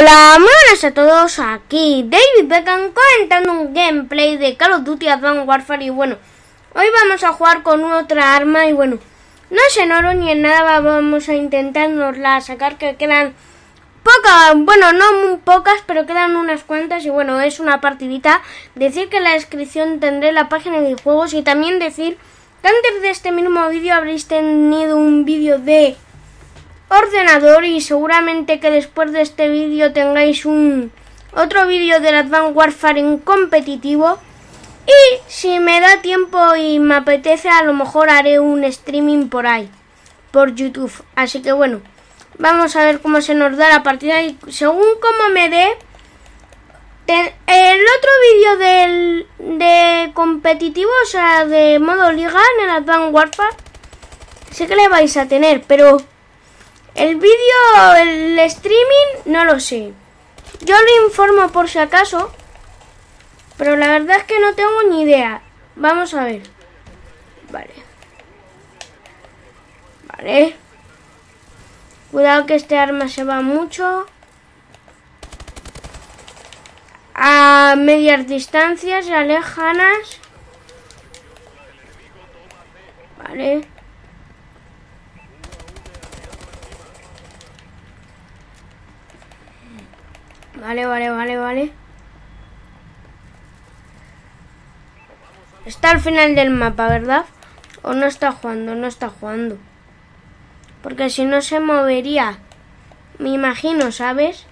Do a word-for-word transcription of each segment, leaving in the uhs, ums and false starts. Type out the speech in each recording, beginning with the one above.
Hola, muy buenas a todos, aquí David Beckham comentando un gameplay de Call of Duty Advanced Warfare. Y bueno, hoy vamos a jugar con otra arma y bueno, no es en oro ni en nada, vamos a intentarnosla sacar, que quedan pocas, bueno, no muy pocas, pero quedan unas cuantas. Y bueno, es una partidita. Decir que en la descripción tendré la página de juegos y también decir que antes de este mismo vídeo habréis tenido un vídeo de ordenador y seguramente que después de este vídeo tengáis un otro vídeo del Advanced Warfare en competitivo, y si me da tiempo y me apetece a lo mejor haré un streaming por ahí, por YouTube. Así que bueno, vamos a ver cómo se nos da la partida y según como me dé. Ten, el otro vídeo del de competitivo, o sea de modo liga en el Advanced Warfare, sé que le vais a tener, pero el vídeo, el streaming, no lo sé. Yo le informo por si acaso, pero la verdad es que no tengo ni idea. Vamos a ver. Vale. Vale. Cuidado que este arma se va mucho. A medias distancias y a lejanas. Vale. Vale, vale, vale, vale. Está al final del mapa, ¿verdad? ¿O no está jugando? No está jugando. Porque si no se movería, me imagino, ¿sabes?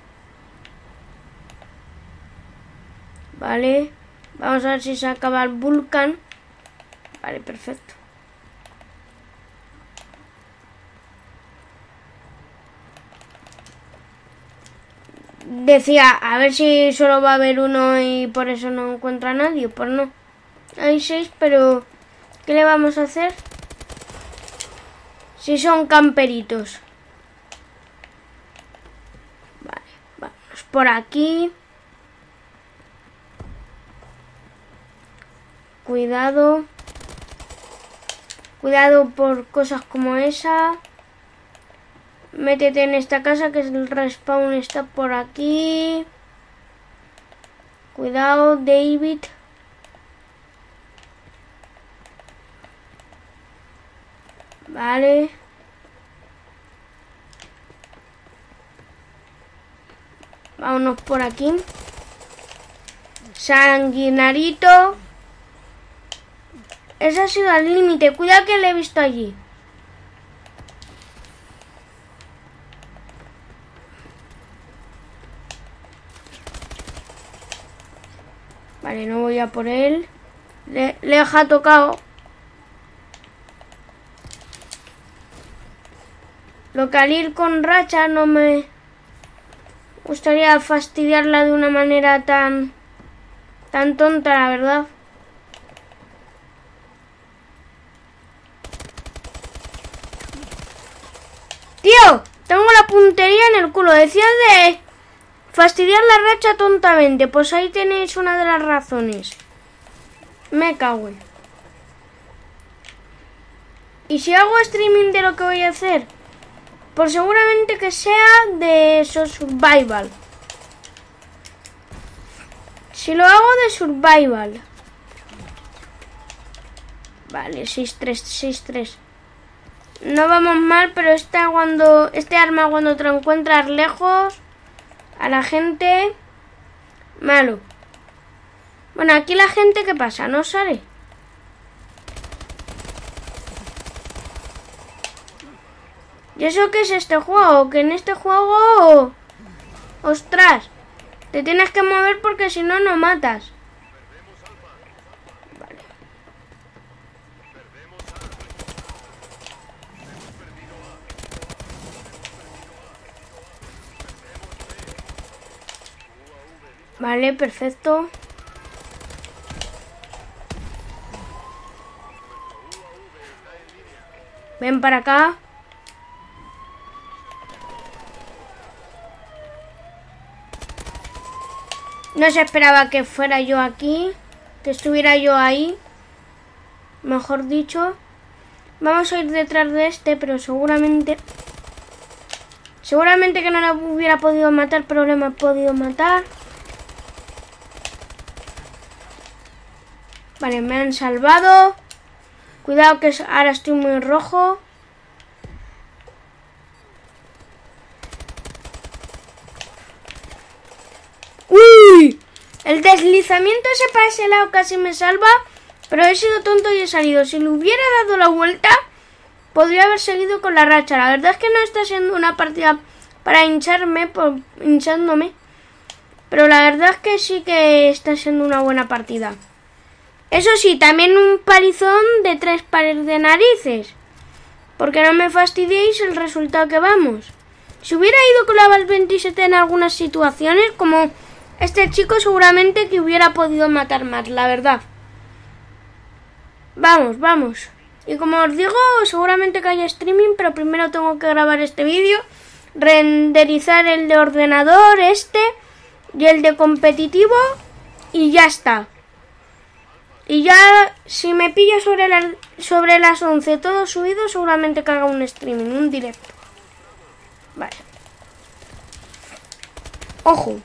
Vale. Vamos a ver si se acaba el Vulcan. Vale, perfecto. Decía, a ver si solo va a haber uno y por eso no encuentra a nadie. Pues no. Hay seis, pero ¿qué le vamos a hacer? Si son camperitos. Vale, vamos por aquí. Cuidado. Cuidado por cosas como esa. Métete en esta casa, que el respawn está por aquí. Cuidado, David. Vale. Vámonos por aquí. Sanguinarito. Ese ha sido al límite. Cuidado que le he visto allí. Vale, no voy a por él. Le, le ha tocado. Lo que al ir con racha no me gustaría fastidiarla de una manera tan tan tonta, la verdad. Tío, tengo la puntería en el culo. Decías de fastidiar la racha tontamente. Pues ahí tenéis una de las razones. Me cago en. ¿Y si hago streaming de lo que voy a hacer? Pues seguramente que sea de esos survival. Si lo hago de survival. Vale, seis tres, seis tres. No vamos mal, pero esta cuando este arma cuando te lo encuentras lejos a la gente, malo. Bueno, aquí la gente, ¿qué pasa? ¿No sale? ¿Y eso qué es este juego? Que en este juego, ostras, te tienes que mover porque si no, no matas. Vale. Vale, perfecto. Ven para acá. No se esperaba que fuera yo aquí, que estuviera yo ahí, mejor dicho. Vamos a ir detrás de este, pero seguramente Seguramente que no la hubiera podido matar, pero le he podido matar. Vale, me han salvado. Cuidado que ahora estoy muy rojo. ¡Uy! El deslizamiento ese para ese lado casi me salva, pero he sido tonto y he salido. Si le hubiera dado la vuelta, podría haber seguido con la racha. La verdad es que no está siendo una partida para hincharme, por, hinchándome, pero la verdad es que sí que está siendo una buena partida. Eso sí, también un palizón de tres pares de narices, porque no me fastidiéis el resultado que vamos. Si hubiera ido con la Val veintisiete en algunas situaciones, como este chico, seguramente que hubiera podido matar más, la verdad. Vamos, vamos. Y como os digo, seguramente que haya streaming, pero primero tengo que grabar este vídeo, renderizar el de ordenador, este, y el de competitivo, y ya está. Y ya, si me pilla sobre, la, sobre las once todo subido, seguramente que haga un streaming, un directo. Vale. Ojo.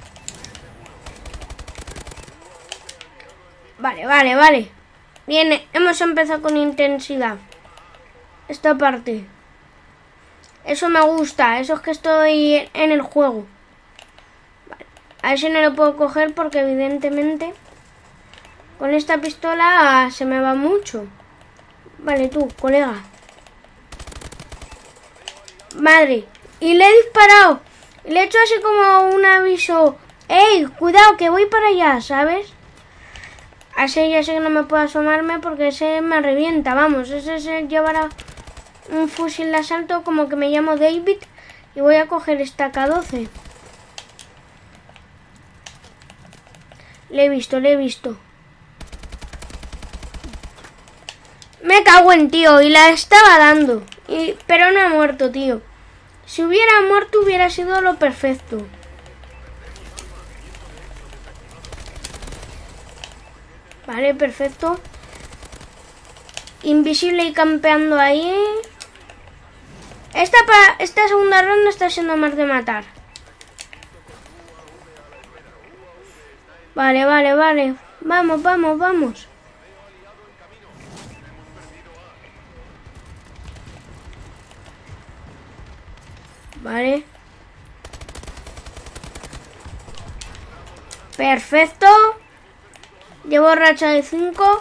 Vale, vale, vale. Bien, hemos empezado con intensidad esta parte. Eso me gusta, eso es que estoy en el juego. Vale. A ver si no lo puedo coger porque evidentemente con esta pistola se me va mucho. Vale, tú, colega. Madre. Y le he disparado. Y le he hecho así como un aviso. ¡Ey! Cuidado, que voy para allá, ¿sabes? Así ya sé que no me puedo asomarme porque ese me revienta. Vamos, ese se llevará un fusil de asalto como que me llamo David y voy a coger esta K doce. Le he visto, le he visto. Me cago en tío y la estaba dando. Y, pero no ha muerto, tío. Si hubiera muerto hubiera sido lo perfecto. Vale, perfecto. Invisible y campeando ahí. Esta, pa esta segunda ronda está siendo más de matar. Vale, vale, vale. Vamos, vamos, vamos. Vale. Perfecto. Llevo racha de cinco.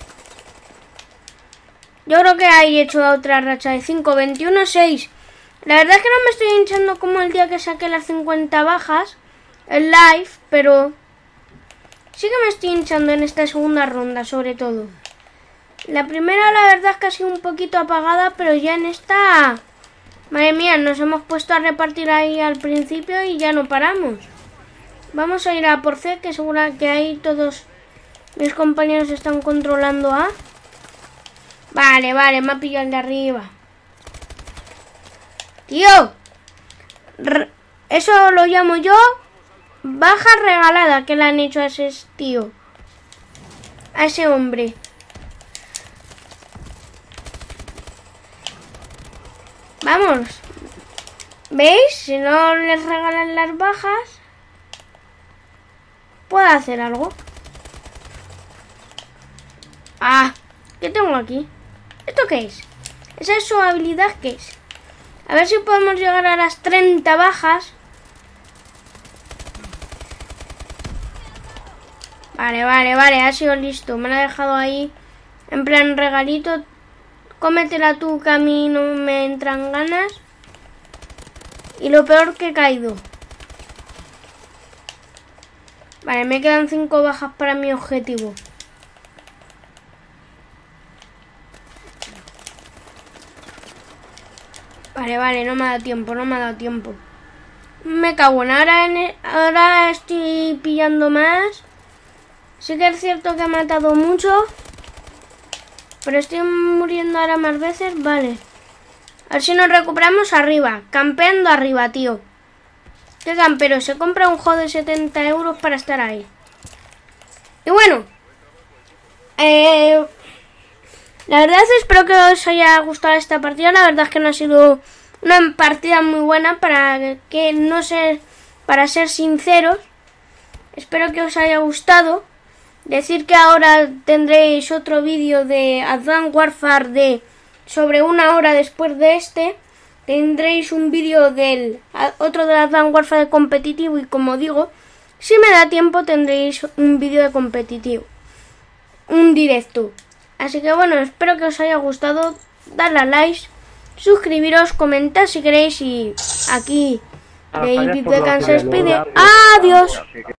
Yo creo que ahí he hecho otra racha de cinco. veintiuno seis. La verdad es que no me estoy hinchando como el día que saqué las cincuenta bajas en live, pero sí que me estoy hinchando en esta segunda ronda, sobre todo. La primera la verdad es que ha sido un poquito apagada, pero ya en esta... Madre mía, nos hemos puesto a repartir ahí al principio y ya no paramos. Vamos a ir a por C, que seguro que ahí todos mis compañeros están controlando A. Vale, vale, me ha pillado el de arriba. Tío, eso lo llamo yo baja regalada que le han hecho a ese tío. A ese hombre. Vamos. ¿Veis? Si no les regalan las bajas, puedo hacer algo. Ah, ¿qué tengo aquí? ¿Esto qué es? ¿Esa es su habilidad? ¿Qué es? A ver si podemos llegar a las treinta bajas. Vale, vale, vale, ha sido listo. Me lo ha dejado ahí en plan regalito. Cómetela tú, que a mí no me entran ganas. Y lo peor que he caído. Vale, me quedan cinco bajas para mi objetivo. Vale, vale, no me ha dado tiempo, no me ha dado tiempo. Me cago en ahora, en, ahora estoy pillando más. Sí que es cierto que he matado mucho, pero estoy muriendo ahora más veces. Vale. A ver si nos recuperamos arriba. Campeando arriba, tío. ¿Qué campero? Se compra un juego de setenta euros para estar ahí. Y bueno. Eh, la verdad es espero que os haya gustado esta partida. La verdad es que no ha sido una partida muy buena para que no ser, para ser sinceros. Espero que os haya gustado. Decir que ahora tendréis otro vídeo de Advanced Warfare de sobre una hora después de este. Tendréis un vídeo del otro de Advanced Warfare de competitivo y como digo, si me da tiempo tendréis un vídeo de competitivo, un directo. Así que bueno, espero que os haya gustado. Darle a like, suscribiros, comentad si queréis y aquí David Beckham se despide. Adiós.